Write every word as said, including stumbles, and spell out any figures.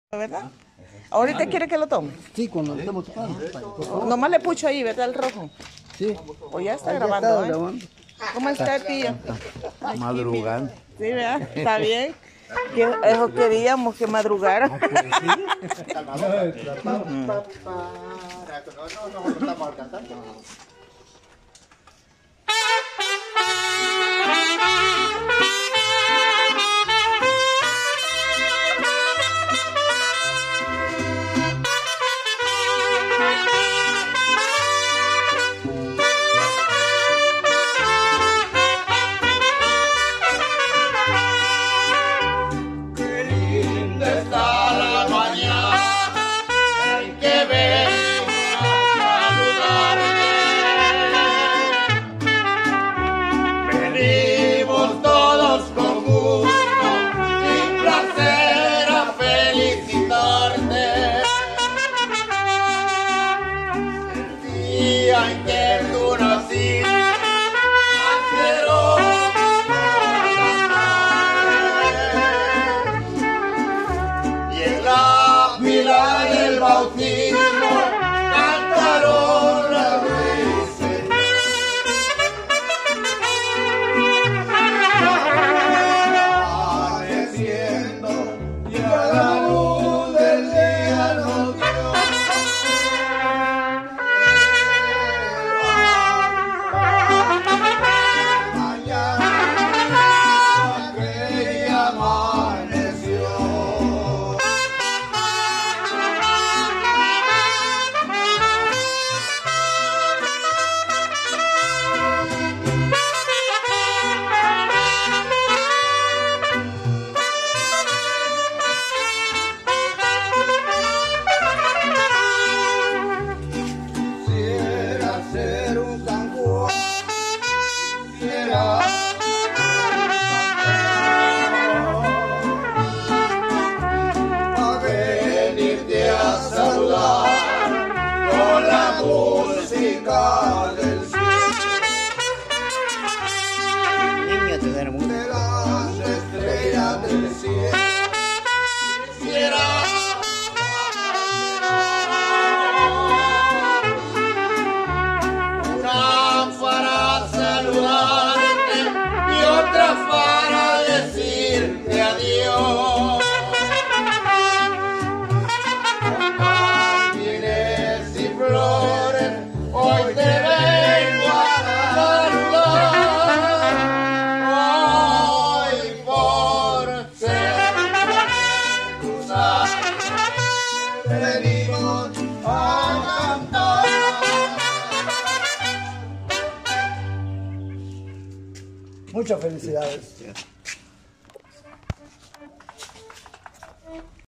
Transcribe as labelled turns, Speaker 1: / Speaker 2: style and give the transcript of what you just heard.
Speaker 1: ¿Verdad? ¿Ahorita quiere que lo tome?
Speaker 2: Sí, cuando lo estamos tocando.
Speaker 1: Nomás le pucho ahí, ¿verdad? El rojo.
Speaker 2: Sí.
Speaker 1: Pues ya está
Speaker 2: Ahí ya
Speaker 1: grabando,
Speaker 2: está
Speaker 1: ¿eh?
Speaker 2: grabando.
Speaker 1: ¿Cómo está, tío?
Speaker 3: Madrugando.
Speaker 1: Sí, ¿verdad? Está bien. Que eso queríamos, que madrugara.
Speaker 4: Venimos todos con gusto y placer a felicitarte. El día en que tú naciste, naceró y en la pila del bautismo cantaron las veces. Y a la luz del día nos dio mañana que ya amaneció. Ser un San Juan, quisiera a venirte a saludar con la música del
Speaker 2: Niño, te duermo.
Speaker 4: de las estrellas del cielo. Quisiera para saludarte y otra para decirte adiós. Jardines y flores, hoy te vengo a saludar. Hoy por ser tu santo venimos a cantar.
Speaker 2: Muchas felicidades.